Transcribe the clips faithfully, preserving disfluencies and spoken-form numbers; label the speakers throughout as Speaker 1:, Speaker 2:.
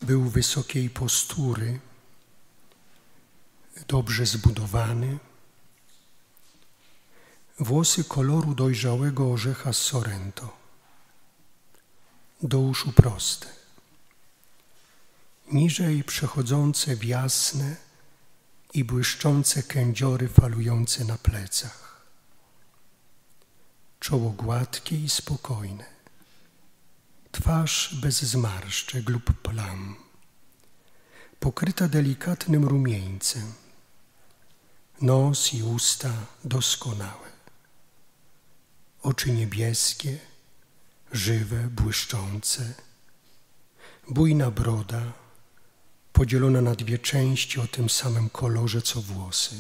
Speaker 1: Był wysokiej postury, dobrze zbudowany, włosy koloru dojrzałego orzecha z Sorrento, do uszu proste, niżej przechodzące w jasne i błyszczące kędziory falujące na plecach, czoło gładkie i spokojne, twarz bez zmarszczek lub plam, pokryta delikatnym rumieńcem, nos i usta doskonałe, oczy niebieskie, żywe, błyszczące, bujna broda, podzielona na dwie części o tym samym kolorze co włosy,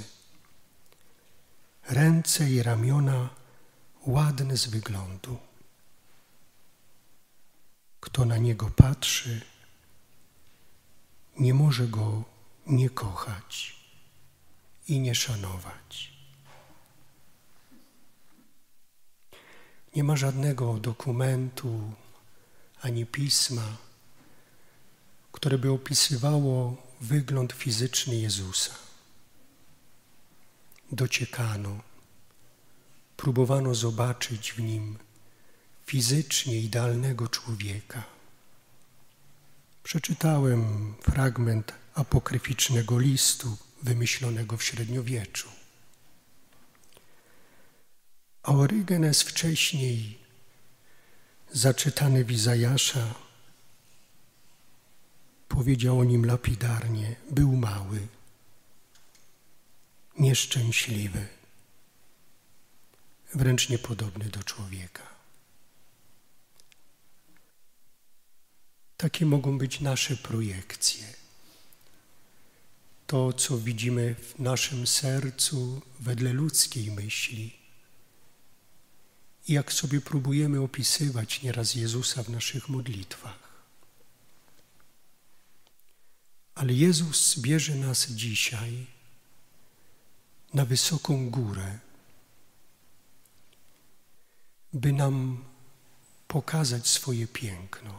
Speaker 1: ręce i ramiona ładne z wyglądu. Kto na niego patrzy, nie może go nie kochać i nie szanować. Nie ma żadnego dokumentu ani pisma, które by opisywało wygląd fizyczny Jezusa. Dociekano, próbowano zobaczyć w nim fizycznie idealnego człowieka. Przeczytałem fragment apokryficznego listu wymyślonego w średniowieczu. A Orygenes wcześniej, zaczytany w Izajasza, powiedział o nim lapidarnie: był mały, nieszczęśliwy, wręcz niepodobny do człowieka. Takie mogą być nasze projekcje. To, co widzimy w naszym sercu wedle ludzkiej myśli. I jak sobie próbujemy opisywać nieraz Jezusa w naszych modlitwach. Ale Jezus bierze nas dzisiaj na wysoką górę, by nam pokazać swoje piękno.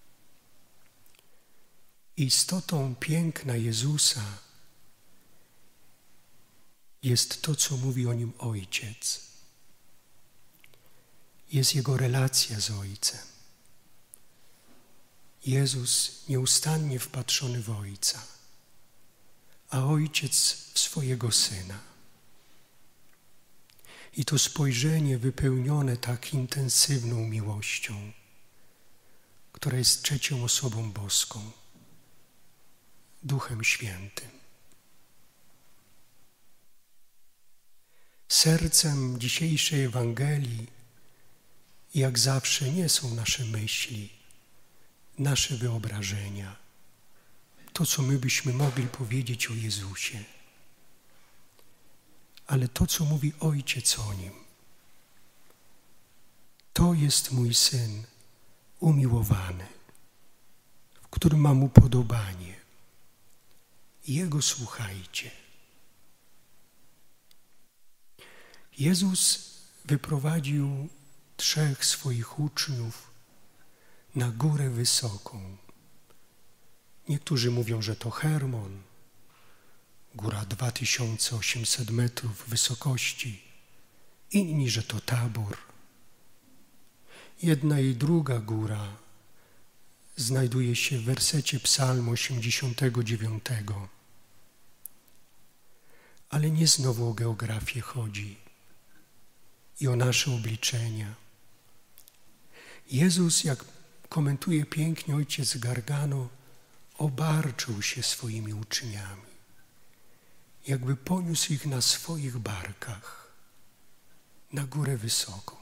Speaker 1: Istotą piękna Jezusa jest to, co mówi o nim Ojciec. Jest Jego relacja z Ojcem. Jezus nieustannie wpatrzony w Ojca, a Ojciec w swojego Syna. I to spojrzenie wypełnione tak intensywną miłością, która jest trzecią osobą boską, Duchem Świętym. Sercem dzisiejszej Ewangelii, jak zawsze, nie są nasze myśli, nasze wyobrażenia, to, co my byśmy mogli powiedzieć o Jezusie, ale to, co mówi Ojciec o Nim. To jest mój Syn umiłowany, w którym mam upodobanie. Jego słuchajcie. Jezus wyprowadził trzech swoich uczniów na górę wysoką. Niektórzy mówią, że to Hermon, góra dwa tysiące osiemset metrów wysokości, inni, że to Tabor. Jedna i druga góra znajduje się w wersecie Psalmu osiemdziesiątego dziewiątego. Ale nie znowu o geografię chodzi i o nasze obliczenia. Jezus, jak komentuje pięknie ojciec Gargano, obarczył się swoimi uczniami, jakby poniósł ich na swoich barkach na górę wysoką.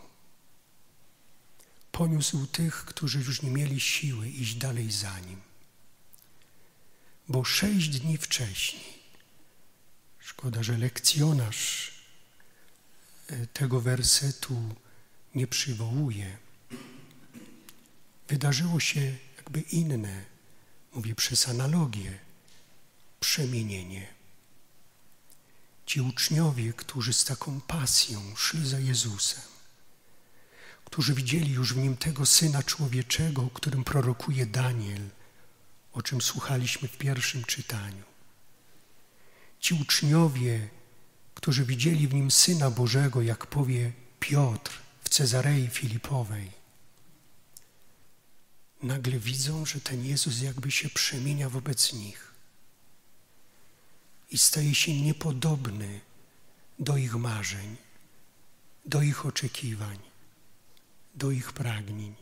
Speaker 1: Poniósł tych, którzy już nie mieli siły iść dalej za Nim. Bo sześć dni wcześniej, szkoda, że lekcjonarz tego wersetu nie przywołuje, wydarzyło się jakby inne, mówię przez analogię, przemienienie. Ci uczniowie, którzy z taką pasją szli za Jezusem, którzy widzieli już w Nim tego Syna Człowieczego, o którym prorokuje Daniel, o czym słuchaliśmy w pierwszym czytaniu. Ci uczniowie, którzy widzieli w nim Syna Bożego, jak powie Piotr w Cezarei Filipowej, nagle widzą, że ten Jezus jakby się przemienia wobec nich i staje się niepodobny do ich marzeń, do ich oczekiwań, do ich pragnień.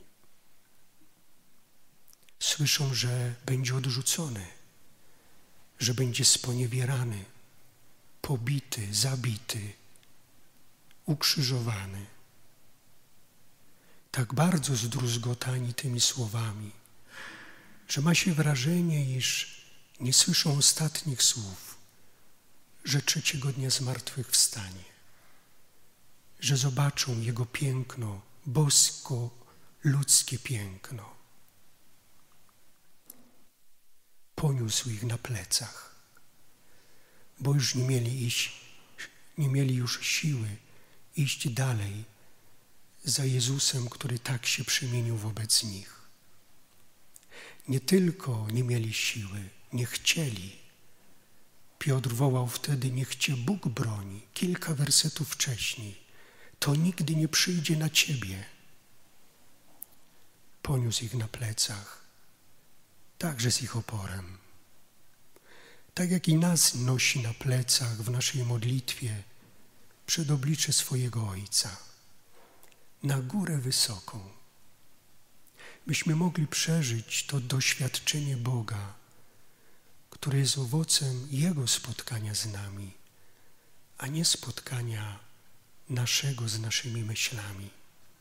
Speaker 1: Słyszą, że będzie odrzucony, że będzie sponiewierany, pobity, zabity, ukrzyżowany. Tak bardzo zdruzgotani tymi słowami, że ma się wrażenie, iż nie słyszą ostatnich słów, że trzeciego dnia zmartwychwstanie, że zobaczą Jego piękno, bosko-ludzkie piękno. Poniósł ich na plecach, bo już nie mieli iść, nie mieli już siły iść dalej za Jezusem, który tak się przemienił wobec nich. Nie tylko nie mieli siły, nie chcieli. Piotr wołał wtedy: niech Cię Bóg broni. Kilka wersetów wcześniej. To nigdy nie przyjdzie na Ciebie. Poniósł ich na plecach, także z ich oporem. Tak jak i nas nosi na plecach w naszej modlitwie przed oblicze swojego Ojca, na górę wysoką, byśmy mogli przeżyć to doświadczenie Boga, które jest owocem Jego spotkania z nami, a nie spotkania naszego z naszymi myślami.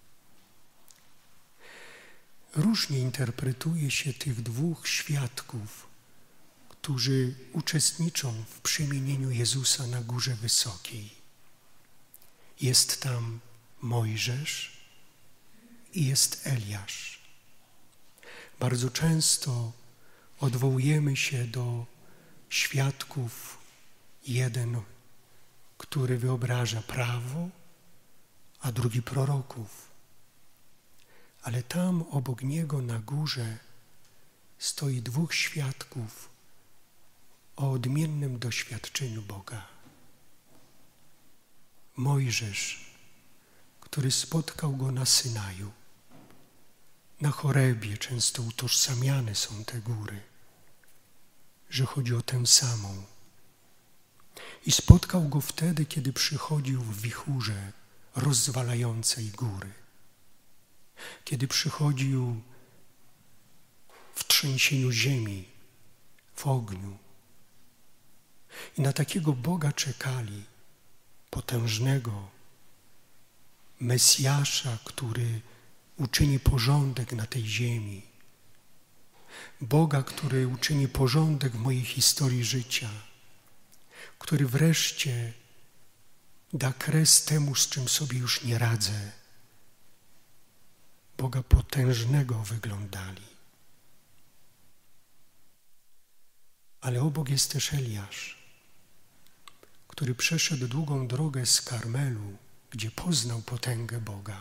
Speaker 1: Różnie interpretuje się tych dwóch świadków, którzy uczestniczą w przemienieniu Jezusa na Górze Wysokiej. Jest tam Mojżesz i jest Eliasz. Bardzo często odwołujemy się do świadków, jeden, który wyobraża prawo, a drugi proroków. Ale tam obok niego na górze stoi dwóch świadków o odmiennym doświadczeniu Boga. Mojżesz, który spotkał go na Synaju. Na Chorebie często utożsamiane są te góry, że chodzi o tę samą. I spotkał go wtedy, kiedy przychodził w wichurze rozwalającej góry. Kiedy przychodził w trzęsieniu ziemi, w ogniu. I na takiego Boga czekali, potężnego Mesjasza, który uczyni porządek na tej ziemi. Boga, który uczyni porządek w mojej historii życia, który wreszcie da kres temu, z czym sobie już nie radzę. Boga potężnego wyglądali. Ale obok jest też Eliasz, który przeszedł długą drogę z Karmelu, gdzie poznał potęgę Boga,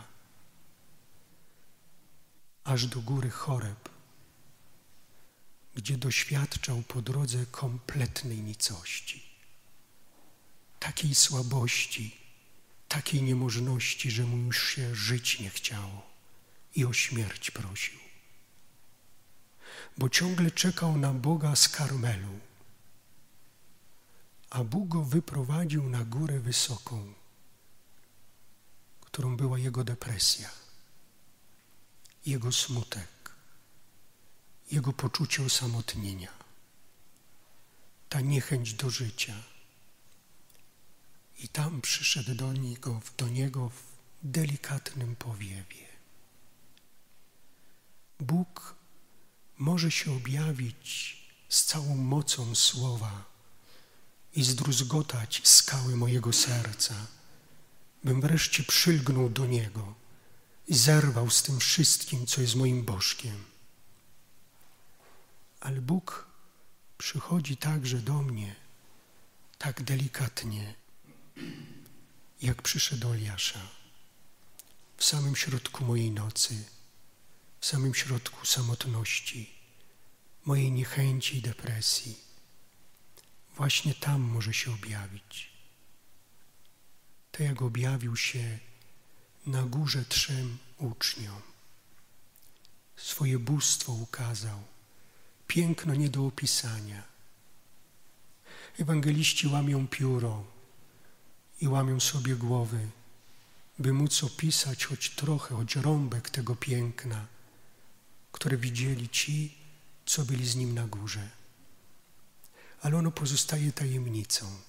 Speaker 1: aż do góry Choreb, gdzie doświadczał po drodze kompletnej nicości, takiej słabości, takiej niemożności, że mu już się żyć nie chciało i o śmierć prosił. Bo ciągle czekał na Boga z Karmelu, a Bóg go wyprowadził na górę wysoką, którą była jego depresja, jego smutek, jego poczucie osamotnienia, ta niechęć do życia. I tam przyszedł do niego, do niego w delikatnym powiewie. Bóg może się objawić z całą mocą słowa i zdruzgotać skały mojego serca, bym wreszcie przylgnął do Niego i zerwał z tym wszystkim, co jest moim bożkiem. Ale Bóg przychodzi także do mnie tak delikatnie, jak przyszedł do Eliasza, w samym środku mojej nocy, w samym środku samotności, mojej niechęci i depresji. Właśnie tam może się objawić. Tak jak objawił się na górze trzem uczniom. Swoje bóstwo ukazał, piękno nie do opisania. Ewangeliści łamią pióro i łamią sobie głowy, by móc opisać choć trochę, choć rąbek tego piękna, które widzieli ci, co byli z Nim na górze. Ale ono pozostaje tajemnicą.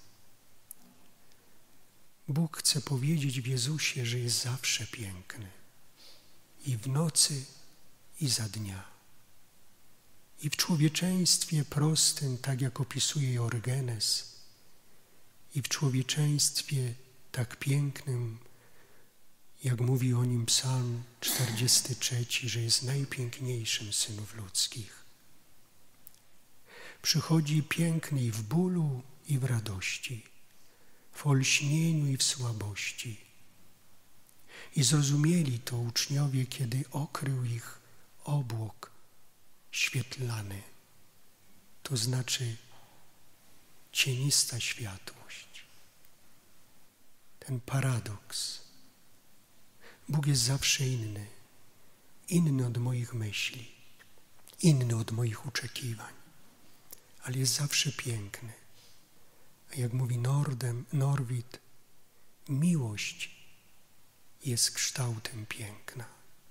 Speaker 1: Bóg chce powiedzieć w Jezusie, że jest zawsze piękny. I w nocy, i za dnia. I w człowieczeństwie prostym, tak jak opisuje Orgenes, i w człowieczeństwie tak pięknym, jak mówi o nim Psalm czterdziesty trzeci, że jest najpiękniejszym synów ludzkich. Przychodzi piękny i w bólu, i w radości, w olśnieniu i w słabości. I zrozumieli to uczniowie, kiedy okrył ich obłok świetlany, to znaczy cienista światłość. Ten paradoks. Bóg jest zawsze inny, inny od moich myśli, inny od moich oczekiwań, ale jest zawsze piękny. A jak mówi Nordem, Norwid, miłość jest kształtem piękna.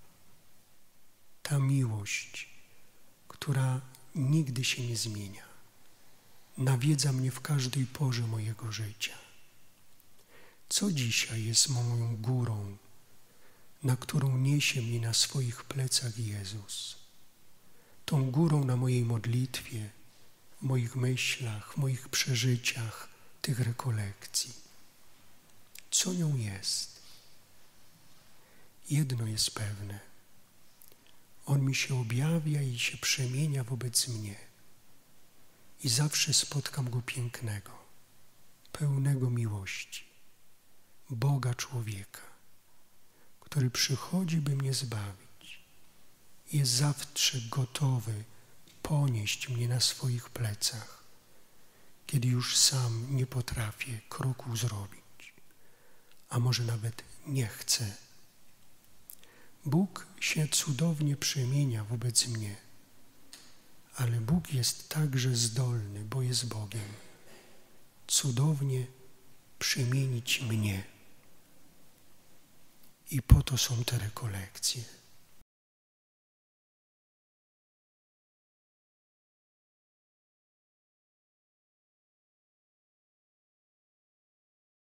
Speaker 1: Ta miłość, która nigdy się nie zmienia, nawiedza mnie w każdej porze mojego życia. Co dzisiaj jest moją górą, na którą niesie mnie na swoich plecach Jezus? Tą górą na mojej modlitwie, w moich myślach, w moich przeżyciach, tych rekolekcji. Co nią jest? Jedno jest pewne. On mi się objawia i się przemienia wobec mnie. I zawsze spotkam Go pięknego, pełnego miłości, Boga człowieka, który przychodzi, by mnie zbawić. Jest zawsze gotowy ponieść mnie na swoich plecach, kiedy już sam nie potrafię kroku zrobić, a może nawet nie chcę. Bóg się cudownie przemienia wobec mnie, ale Bóg jest także zdolny, bo jest Bogiem, cudownie przemienić mnie. I po to są te rekolekcje.